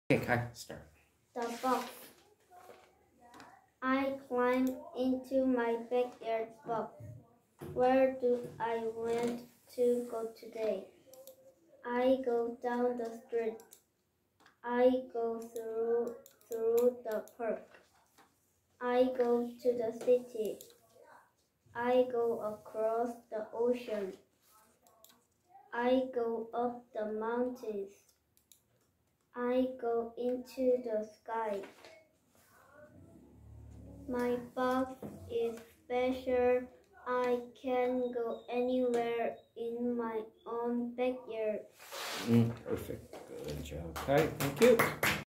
Okay, Kai, start. The box. I climb into my backyard box. Where do I want to go today? I go down the street. I go through the park. I go to the city. I go across the ocean. I go up the mountains. I go into the sky. My box is special. I can go anywhere in my own backyard. Perfect. Good job, Kai. Thank you.